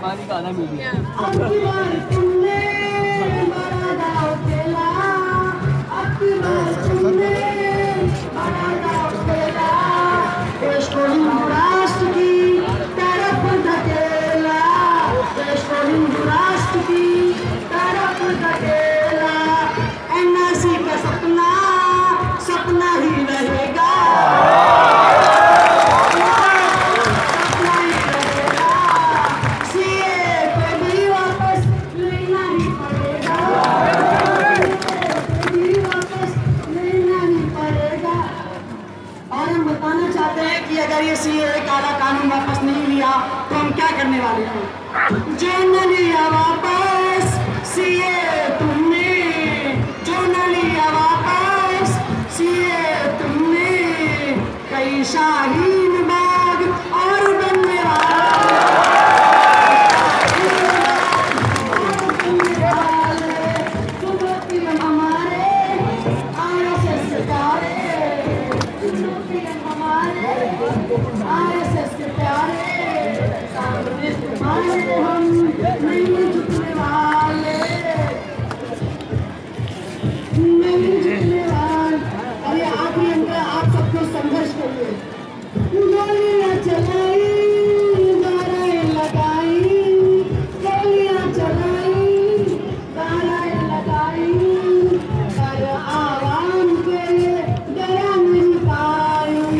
पानी का आधा मीडिया राष्ट्र की तरफ धकेला, राष्ट्र की तरफ धकेला, एनआरसी का सपना सपना ही रहेगा, सपना ही रहेगा, सीए पे भी वापस लेना ही पड़ेगा, भी वापस लेना ही पड़ेगा। और हम बताना चाहते हैं कि अगर ये सीए काला कानून वापस नहीं लिया तो हम क्या करने वाले हैं। जो न लिया वापस सीए तुमने, जो न लिया वापस सीए तुमने, कई शाहीन बाग और बनने हमारे आरएसएस के प्यारे, आरएसएस के प्यारे, सामने तुम्हारे हम नहीं झुकने वाले, नहीं झुकने वाले। अरे आखिरी अंक आप सबको संघर्ष करिए। गोलियां चलाई, नाराएं लगाई, गोलियां चलाई, नाराएं लगाई, पर आवाम के लिए डरा नहीं पाई,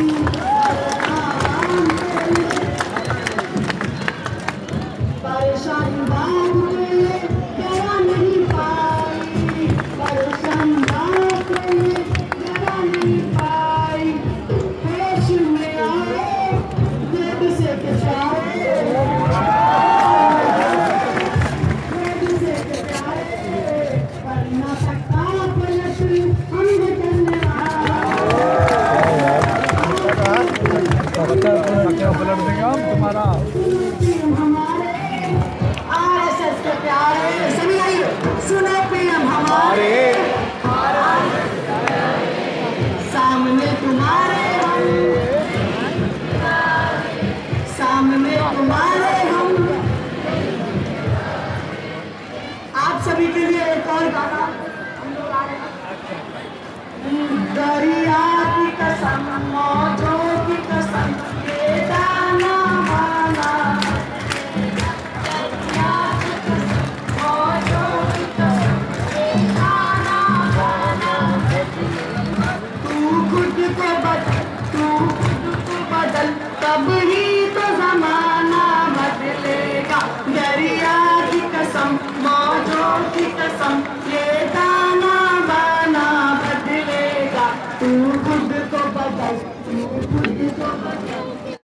परेशानी बात के लिए डरा नहीं पाई, परेशानी बात के लिए डरा नहीं पाई। होश में आए देश से प्यारे, देश से प्यारे, पर न सकता पलट हम करने पलट देंगे हम तुम्हारा। हमारे आरएसएस के प्यारे, सभी आइए सुनो पीएम हमारे, सामने तुम्हारे हम, सामने तुम्हारे हम। आप सभी के लिए एक और गाना हम लोग आ रहे हैं। दरिया की कसम, मौजों की कसम, ये दाना माना, दरिया की कसम, मौजों की कसम, ये दाना माना। तू खुद को बदल, तू खुद को बदल, तब ही तो जमाना बदलेगा। दरिया की कसम, मौजों की कसम, ये दाना बाना बदलेगा। तू खुद को बदल, तू खुद को बदल।